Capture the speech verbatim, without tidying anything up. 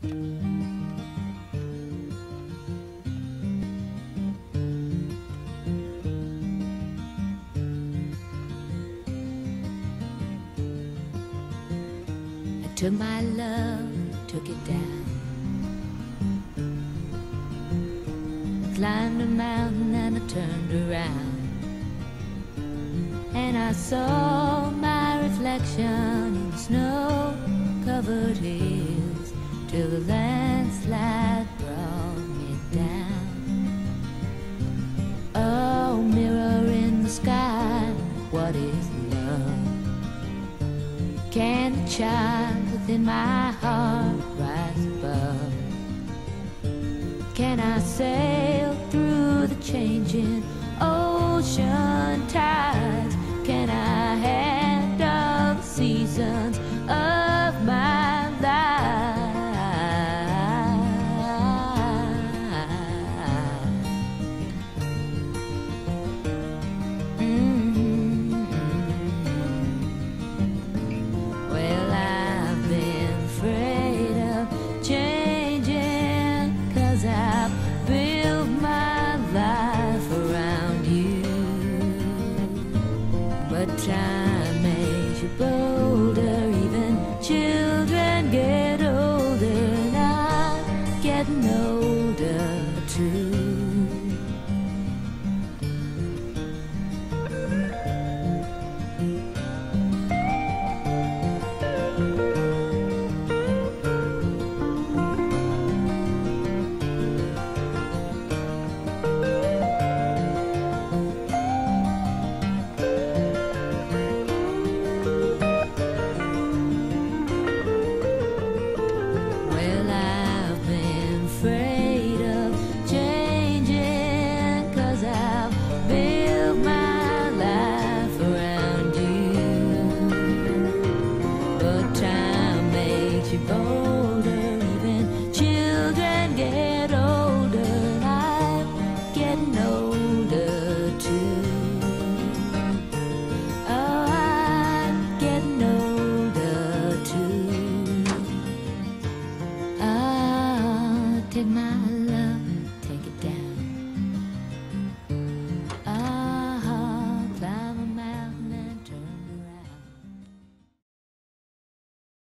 Took my love, took it down. I climbed a mountain and I turned around, and I saw my reflection in snow-covered hills till the landslide brought me down. Oh, mirror in the sky, what is love? Can the child within my heart rise above? Can I sail through the changing ocean tides? Can I handle the seasons of my life? Mm-hmm. Well, I've been afraid of changing, 'cause I've built my life around you. But time makes you bolder, even children get older, and I'm getting older too. Well, I've been afraid of changing, 'cause I've built my life around you. But time makes you bolder, even children get older, and I'm getting older too. Oh, I'm getting older too. Oh, take my